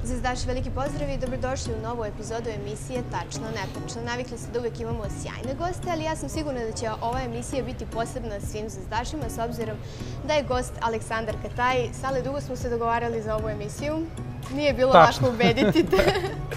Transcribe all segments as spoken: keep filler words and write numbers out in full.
Zvezdaši, veliki pozdrav i dobrodošli u novu epizodu emisije Tačno, netačno. Navikli ste da uvijek imamo sjajne goste, ali ja sam sigurna da će ova emisija biti posebna svim zvezdašima s obzirom da je gost Aleksandar Kataj. Sale, dugo smo se dogovarali za ovu emisiju. Nije bilo lako ubediti te.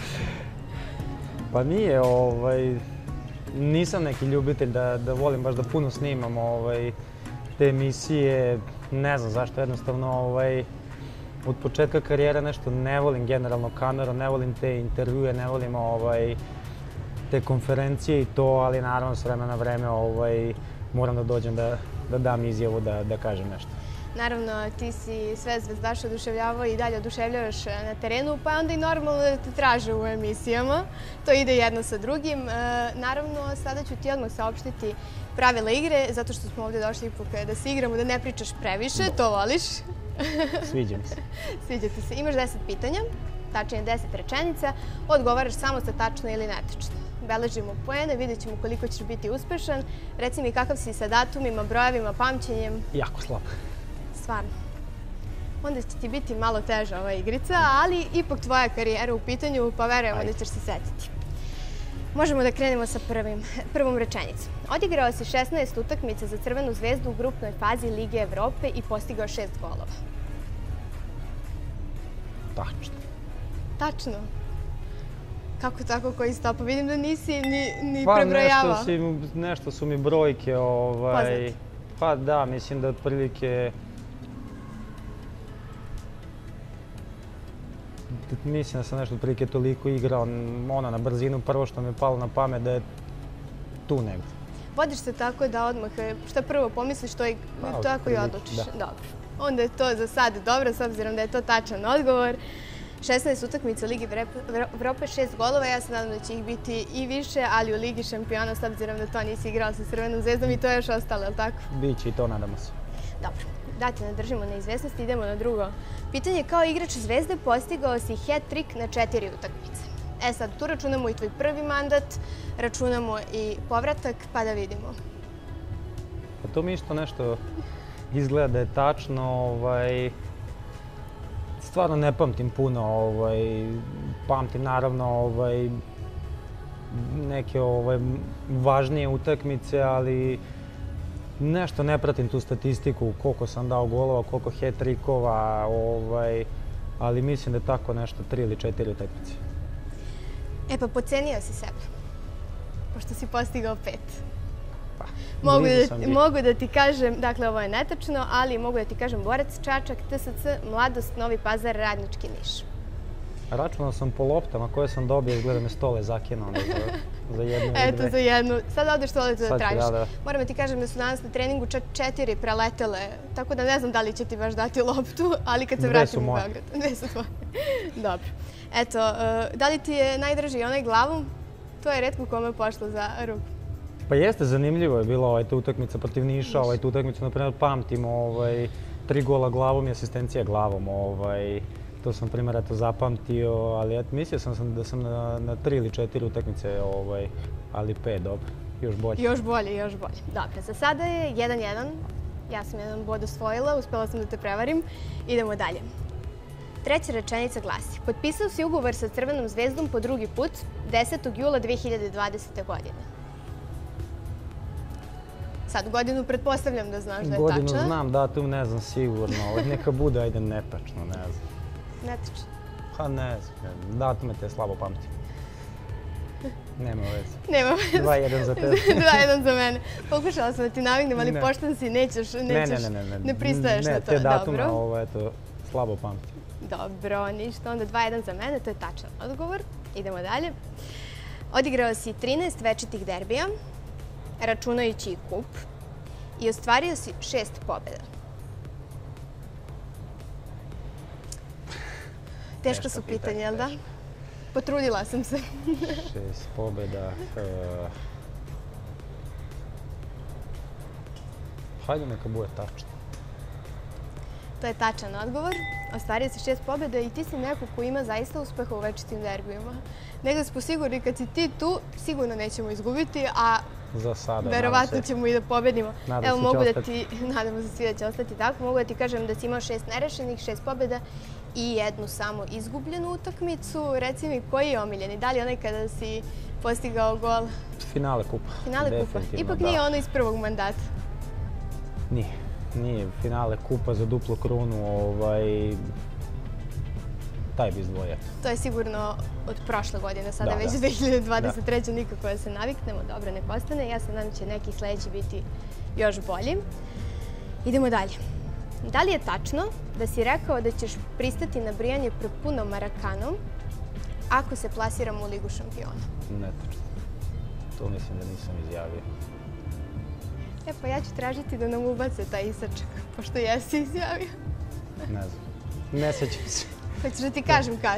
Pa nije, nisam neki ljubitelj da volim baš da puno snimam te emisije. Ne znam zašto, jednostavno od početka karijere nešto ne volim generalno kameru, ne volim te intervjue, ne volim te konferencije i to, ali naravno s vremena na vreme moram da dođem da dam izjavu, da kažem nešto. Naravno, ti si sve zvezdaše oduševljavao i dalje oduševljavaš na terenu, pa je onda i normalno da te traže u emisijama. To ide jedno sa drugim. Naravno, sada ću ti odmah saopštiti pravila igre, zato što smo ovdje došli ipak da se igramo, da ne pričaš previše, to voliš. Sviđa mi se. Sviđa ti se. Imaš deset pitanja, tačnije deset rečenica, odgovaraš samo sa tačno ili netačno. Beležimo poene, vidjet ćemo koliko ćeš biti uspešan. Reci mi kakav si sa datumima, brojevima, pamćenjem. Jako slabo. Stvarno. Onda će ti biti malo teža ova igrica, ali ipak tvoja karijera u pitanju, pa verujemo da ćeš se setiti. Možemo da krenemo sa prvom rečenicom. Odigrao si šesnaest utakmica za Crvenu zvezdu u grupnoj fazi Lige Evrope i postigao šest golova. Tačno. Tačno? Kako tako, koji stopa? Vidim da nisi ni prebrojavao. Pa nešto su mi brojke. Poznati. Pa da, mislim da otprilike... Mislim da sam nešto otprilike toliko igrao, ono na brzinu, prvo što mi je palo na pamet da je tu negdje. Vodiš se tako da odmah, šta prvo pomisliš, to tako i odlučiš. Dobro. Onda je to za sad dobro, s obzirom da je to tačan odgovor. šesnaest utakmica Ligi Evrope, šest golova, ja se nadam da će ih biti i više, ali u Ligi šampiona, s obzirom da to nisi igrao sa Crvenom zvezdom i to je još ostalo, je li tako? Biće i to, nadamo se. Dobro, da te ne držimo na izvesnosti, idemo na drugo. Pitanje, kao igrač Zvezde postigao si hat-trick na četiri utakmice. E sad, tu računamo i tvoj prvi mandat, računamo i povratak, pa da vidimo. Pa to mi isto nešto izgleda da je tačno. Stvarno ne pamtim puno, pamtim naravno neke važnije utakmice, ali nešto ne pratim tu statistiku, koliko sam dao golova, koliko hat-trickova, ali mislim da je tako nešto, tri ili četiri utakmice. E pa, pocenio si sebe, pošto si postigao pet. Mogu da ti kažem, dakle ovo je netačno, ali mogu da ti kažem Borac, Čačak, T S C, Mladost, Novi Pazar, Radnički Niš. Računao sam po loptama koje sam dobio, izgleda me stole zakinuo za jednu ili dve. Eto, za jednu. Sad odeš toaletu da tražiš. Moram da ti kažem da su danas na treningu čak četiri preletele, tako da ne znam da li će ti baš dati loptu, ali kad se vratim u Beograd. Dve su tvoje. Dobro. Eto, da li ti je najdraži onaj glavom? To je retko kome pošlo za ruku. Pa jeste, zanimljivo je bila ta utakmica protiv Niša, tu utakmicu, na primjer, pamtim, tri gola glavom i asistencija glavom. To sam, primjer, zapamtio, ali mislio sam da sam na tri ili četiri utakmice, ali pet, dobro, još bolje. Još bolje, još bolje. Dobro, za sada je jedan jedan, ja sam jedan bod osvojila, uspela sam da te prevarim. Idemo dalje. Treća rečenica glasi, potpisao si ugovor sa Crvenom zvezdom po drugi put, desetog jula dve hiljade dvadesete. godine. Sad, godinu pretpostavljam da znaš da je tačna. Godinu znam, datum ne znam sigurno, neka bude, ajde, netačno, ne znam. Netačno? Pa ne znam, datume te slabo pamtim. Nema veze. Nema veze. dva jedan za tebe. dva jedan za mene. Pokušala sam da ti navignem, ali pošten si, nećeš, ne pristaješ na to. Ne, te datume, eto, slabo pamtim. Dobro, ništa, onda dva jedan za mene, to je tačan odgovor. Idemo dalje. Odigrao si trinaest večitih derbija, računajući i kup, i ostvario si šest pobjeda. Teško su pitanje, jel da? Potrudila sam se. Šest pobjeda. Hajde neka bude tačno. To je tačan odgovor. Ostvario si šest pobjeda i ti si neko ko ima zaista uspeha u večitim derbijima. Negdje smo sigurni kad si ti tu, sigurno nećemo izgubiti, a za sada. Verovatno ćemo i da pobedimo. Nadam se će ostati. Nadamo se svi da će ostati tako. Mogu da ti kažem da si imao šest nerešenih, šest pobjeda i jednu samo izgubljenu utakmicu. Reci mi, koji je omiljeni? Da li onaj kada si postigao gol? Finale kupa. Finale kupa. Ipak nije ono iz prvog mandata. Nije. Nije. Finale kupa za duplu krunu. Taj bi izdvojio. To je sigurno od prošle godine, sada već dve hiljade dvadeset treće. nikako da se naviknemo. Dobro, nek ostane. Ja se nadam će neki sledeći biti još bolji. Idemo dalje. Da li je tačno da si rekao da ćeš pristati na brijanje pred punom Marakanom ako se plasiramo u Ligu šampiona? Ne tačno. To mislim da nisam izjavio. E pa ja ću tražiti da nam ubace taj isačak, pošto jesi izjavio. Ne znam. Ne sećam se. Hoćeš da ti kažem kad?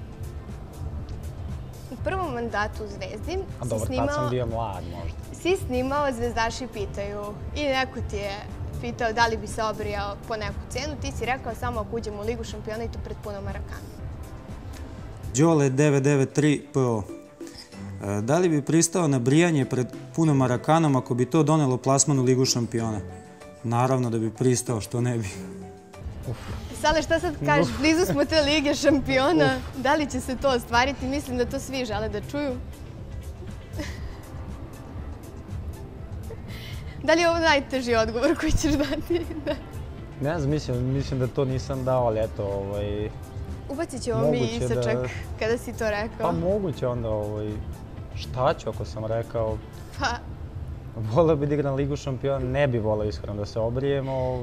U prvom mandatu u Zvezdi A dobro, tad sam bio mlad možda. Si snimao Zvezdaši pitaju i neko ti je pitao da li bi se obrijao po neku cenu. Ti si rekao samo ako uđemo u Ligu šampiona i to pred punom Marakanom. Đole devet devet tri P O. Da li bi pristao na brijanje pred punom Marakanom ako bi to donelo plasman u Ligu šampiona? Naravno da bi pristao, što ne bi. Sale, šta sad kažeš? Blizu smo te Lige šampiona. Da li će se to ostvariti? Mislim da to svi žele da čuju. Da li je ovo najteži odgovor koji ćeš dati? Ne znam, mislim da to nisam dao, ali eto... Ubacit ćemo mi isačak kada si to rekao. Pa moguće onda, šta ću ako sam rekao? Pa... Voleo bi da igram Ligu šampiona, ne bi voleo iskreno da se obrijem.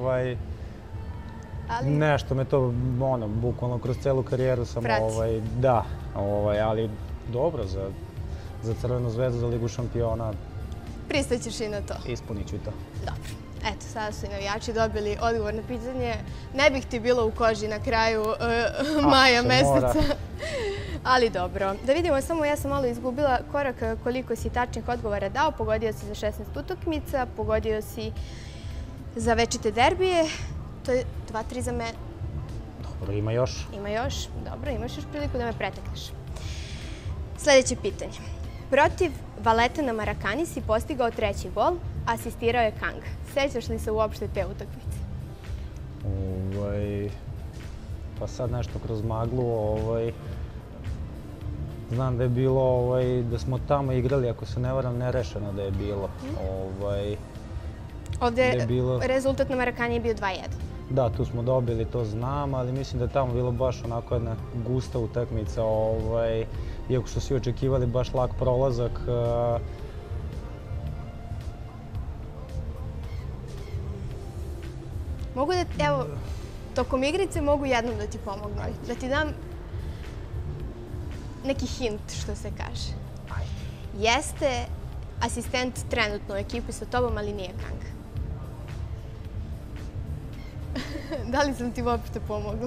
Nešto me to, ono, bukvalno kroz celu karijeru sam... Prati. Da, ali dobro za Crvenu zvezdu, za Ligu šampiona. Pristaćeš i na to? Ispunit ću to. Dobro. Eto, sada su i navijači dobili odgovor na pitanje. Ne bih ti bilo u koži na kraju maja meseca. Ali dobro. Da vidimo, samo ja sam malo izgubila korak koliko si tačnih odgovora dao. Pogodio si za šesnaest utakmica, pogodio si za večite derbije. To je dva tri za mene. Dobro, ima još. Ima još. Dobro, imaš još priliku da me pretekneš. Sljedeće pitanje. Protiv Valeta na Marakani si postigao treći gol, asistirao je Kang. Sećaš li se uopšte te utakmice? Pa sad nešto kroz maglu. Znam da je bilo, da smo tamo igrali, ako se ne varam, nerešeno da je bilo. Ovdje rezultat na Marakani je bio dva jedan. Da, tu smo dobili, to znam, ali mislim da je tamo bilo baš onako jedna gusta utakmica. Iako su svi očekivali baš lak prolazak. Mogu da, evo, tokom igrice mogu jednom da ti pomognu. Da ti dam neki hint, što se kaže. Jeste asistent trenutno u ekipi sa tobom, ali nije Kang. Da li sam ti uopšte pomogla?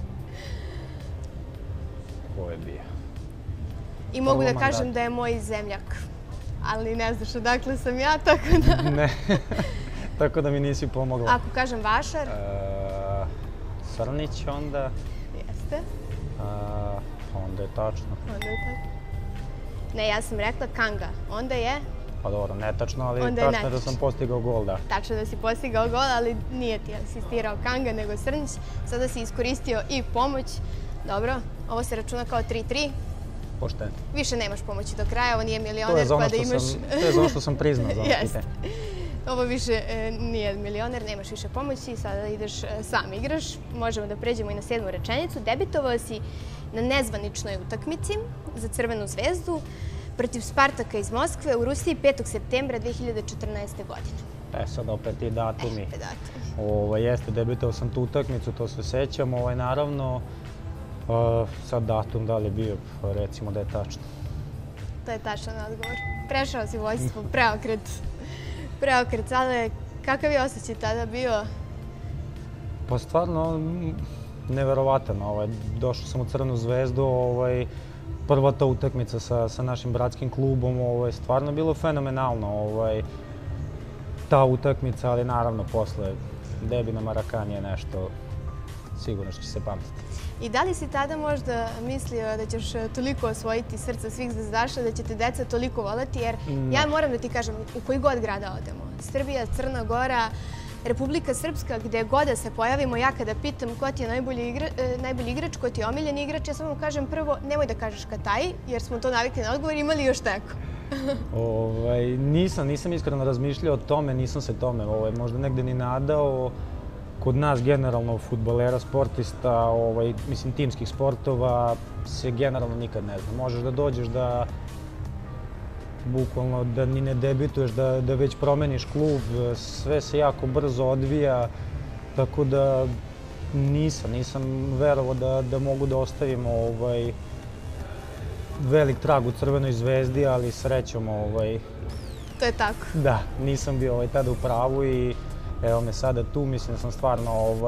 Ko je bio? I mogu da kažem da je moj zemljak. Ali ne znaš odakle sam ja, tako da... Ne, tako da mi nisi pomogla. Ako kažem Vašar? Srnić onda. Jeste. Onda je tačno. Onda je tačno. Ne, ja sam rekla Kanga. Onda je... Pa dobro, netačno, ali tačno je da sam postigao gol, da. Tačno da si postigao gol, ali nije ti asistirao Kanga, nego Srnić. Sada si iskoristio i pomoć. Dobro, ovo se računa kao tri tri. Pošteno. Više nemaš pomoći do kraja, ovo nije milioner pa da imaš... To je za ono što sam priznao. Jeste. Ovo više nije milioner, nemaš više pomoći, sada ideš sam igraš. Možemo da pređemo i na sedmu rečenicu. Debitovao si na nezvaničnoj utakmici za Crvenu zvezdu protiv Spartaka iz Moskve u Rusiji petog septembra dve hiljade četrnaeste. godine. E sad opet i datumi. E, datumi. Jeste, debitovao sam tu utakmicu, to se sećam. Naravno, sad datum da li je bio, recimo da je tačno. To je tačan odgovor. Prešao si vojstvo, preokret. Preokret, ali kakav je osjećaj tada bio? Pa stvarno, neverovatan. Došao sam u Crvenu zvezdu, prva ta utakmica sa našim bratskim klubom, stvarno je bilo fenomenalno ta utakmica, ali naravno posle debi na Marakani je nešto sigurno što će se pamtiti. I da li si tada možda mislio da ćeš toliko osvojiti srca svih zvezdaša, da će te deca toliko voleti? Jer ja moram da ti kažem, u koji god grada odemo, Srbija, Crna Gora, Republika Srpska, gde god da se pojavimo, ja kada pitam ko ti je najbolji igrač, ko ti je omiljeni igrač, ja samo kažem prvo, nemoj da kažeš Kataj, jer smo to navikli na odgovor, imali još neko? Nisam, nisam iskreno razmišljao o tome, nisam se tome možda negde ni nadao. Kod nas generalno fudbalera, sportista, mislim timskih sportova se generalno nikad ne zna. Možeš da dođeš da bukvalno da ni ne debituješ, da već promeniš klub, sve se jako brzo odvija, tako da nisam, nisam verovao da mogu da ostavim velik trag u Crvenoj zvezdi, ali srećom... To je tako. Da, nisam bio tada u pravu i evo me sada tu, mislim da sam stvarno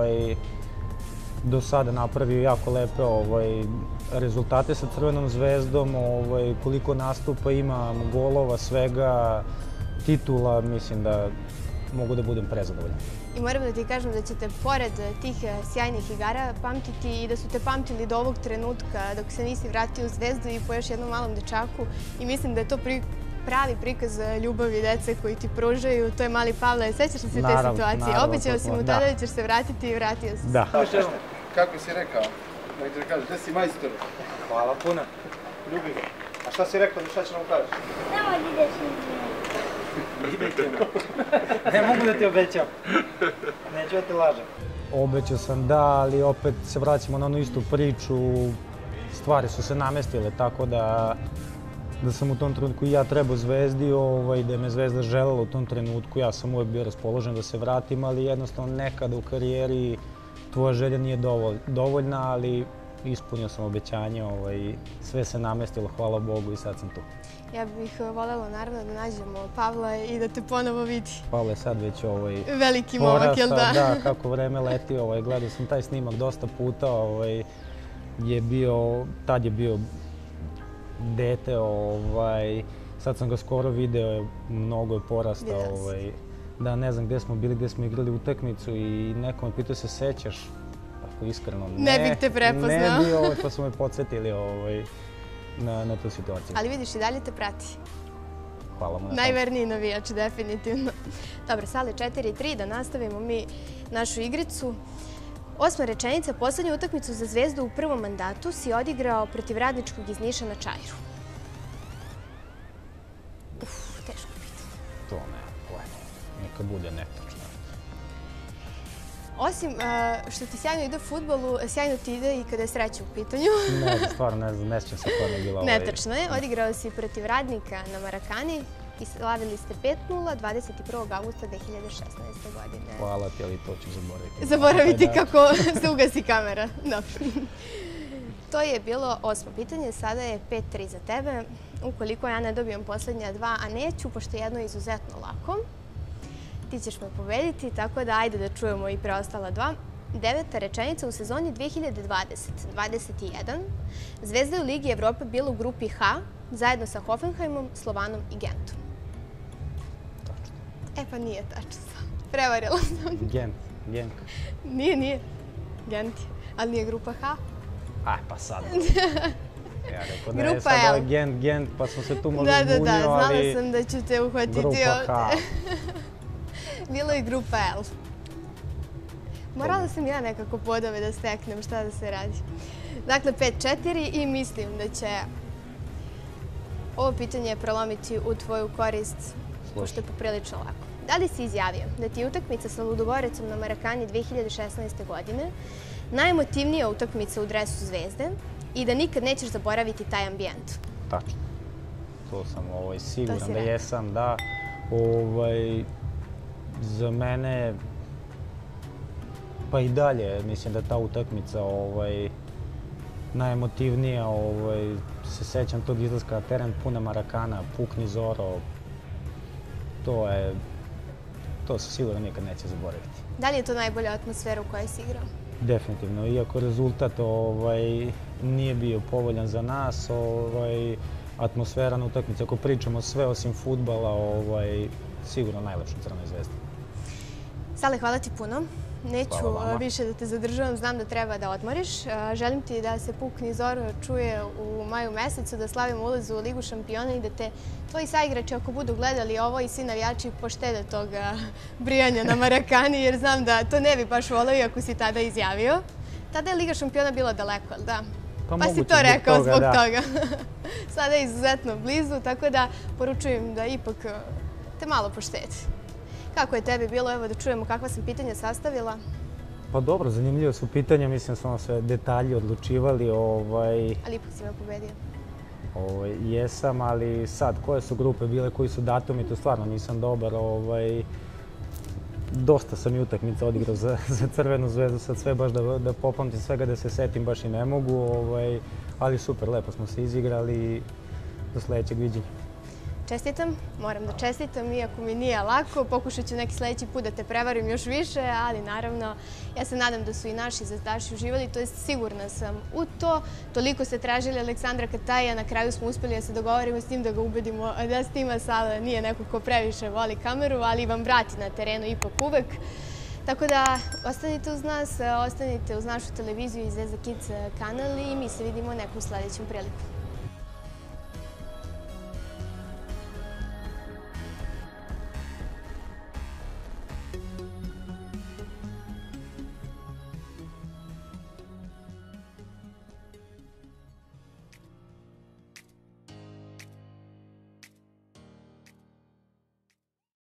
do sada napravio jako lepe rezultate sa Crvenom zvezdom, koliko nastupa imam, golova, svega, titula, mislim da mogu da budem prezadovoljan. I moram da ti kažem da ćete pored tih sjajnih igara pamtiti i da su te pamtili do ovog trenutka dok se nisi vratio u Zvezdu i po još jednom malom dečaku i mislim da je to pravi prikaz ljubavi dece koji ti pružaju. To je mali Pavle. Sećaš li se te situacije? Obećao si mu tada da ćeš se vratiti i vratio si se. Da. Kako si rekao? Možete da kažeš, gde si majstor? Hvala puno. Ljubi ga. A šta si rekao, šta će nam kažeš? Samo da ideš izvijem. Ne mogu da ti obećam. Neću da te lažem. Obećao sam da, ali opet se vraćamo na onu istu priču. Stvari su se namestile, tako da da sam u tom trenutku i ja trebao Zvezdi, da je me Zvezda želela u tom trenutku. Ja sam uvek bio raspoložen da se vratim, ali jednostavno nekada u karijeri tvoja želja nije dovoljna, ali ispunio sam obećanje, sve se namestilo, hvala Bogu i sad sam tu. Ja bih voljela naravno da nađemo Pavla i da te ponovo vidi. Pavle je sad već veliki momak, jel da? Da, kako vreme leti, gledao sam taj snimak dosta puta, tad je bio dete, sad sam ga skoro video, mnogo je porastao. Da, ne znam gde smo bili, gde smo igrali utakmicu i neko me pitao se sećaš, ako iskreno ne. Ne bih te prepoznao. Ne bi, pa su me podsjetili na tu situaciju. Ali vidiš, i dalje te prati. Hvala mu na tom. Najverniji navijač, definitivno. Dobro, Sale, četiri tri, da nastavimo mi našu igricu. Osma rečenica, poslednju utakmicu za Zvezdu u prvom mandatu si odigrao protiv Radničkog iz Niša na Čairu. Uf, teško pitanje. To ne, pojma. Neka bude netačno. Osim što ti sjajno ide u fudbalu, sjajno ti ide i kada je sreća u pitanju. Ne, stvarno ne znam, ne sjećam se koja je bila ovaj... Netačno je, odigrao si protiv Radnika na Marakani i slavili ste pet nula dvadeset prvog avgusta dve hiljade šesnaeste. godine. Hvala ti, ali to ću zaboraviti. Zaboraviti kako se ugasi kamera. Dobro. To je bilo osmo pitanje, sada je pet tri za tebe. Ukoliko ja ne dobijem poslednja dva, a neću, pošto je jedno izuzetno lako, ti ćeš me pobediti, tako da ajde da čujemo i preostala dva. Deveta rečenica, u sezoni dve hiljade dvadesete dvadeset jedan Zvezda je u Ligi Evrope bila u grupi H, zajedno sa Hoffenheimom, Slovanom i Gentom. Tačno. E pa nije tačno. Prevarila sam. Gent, Genk. Nije, nije. Gent je, ali nije grupa H. Aj, pa sad. Ja rekao da je sada Gent, Gent, pa sam se tu možda zbunio, ali... Da, da, da, znala sam da ću te uhvatiti ovdje. Grupa H. Bilo je grupa L. Morala sam ja nekako podove da steknem šta da se radi. Dakle, pet četiri i mislim da će ovo pitanje prolomiti u tvoju korist, pošto je poprilično lako. Da li si izjavio da ti je utakmica sa Ludogorecom na Marakani dve hiljade šesnaeste. godine najemotivnija utakmica u dresu Zvezde i da nikad nećeš zaboraviti taj ambijent? Tačno. To sam siguran da jesam, da. Za mene, pa i dalje, mislim da je ta utakmica najemotivnija. Se sećam tog izlaska na teren, puna Marakana, pukni Zoro. To je, to se sigurno nikad neće zaboraviti. Da li je to najbolja atmosfera u kojoj si igrao? Definitivno, iako rezultat nije bio povoljan za nas, atmosfera na utakmici, ako pričamo sve osim fudbala, sigurno najlepša u Crvenoj zvezdi. Sale, hvala ti puno. Neću više da te zadržavam, znam da treba da odmoriš. Želim ti da se puk Nizor čuje u maju mesecu, da slavimo ulaz u Ligu šampiona i da te tvoji saigrači, ako budu gledali ovo i svi navijači, poštede toga brijanja na Marakani, jer znam da to ne bi baš voleo ako si tada izjavio. Tada je Liga šampiona bila daleko, ali da? Pa si to rekao zbog toga. Sada je izuzetno blizu, tako da poručujem da ipak te malo poštedi. Kako je tebi bilo? Evo da čujemo kakva sam pitanja sastavila. Pa dobro, zanimljivo su pitanja, mislim da su ono sve detalji odlučivali. Ali ipak si me pobedio. Jesam, ali sad, koje su grupe bile, koji su datumi, to stvarno nisam dobar. Dosta sam i utakmica odigrao za Crvenu zvezdu, sad sve baš da popamtim svega, da se setim baš i ne mogu. Ali super, lepo smo se izigrali i do sledećeg viđenja. Čestitam, moram da čestitam, iako mi nije lako. Pokušat ću neki sledeći put da te prevarim još više, ali naravno ja se nadam da su i naši zvezdaši uživali, to jest sigurna sam u to. Toliko ste tražili Aleksandra Kataja, na kraju smo uspeli da se dogovorimo s tim da ga ubedimo da snima sala nije neko ko previše voli kameru, ali vam vrati na terenu ipak uvek. Tako da ostanite uz nas, ostanite uz našu televiziju i Zvezda Kids kanal i mi se vidimo neku sledećem priliku.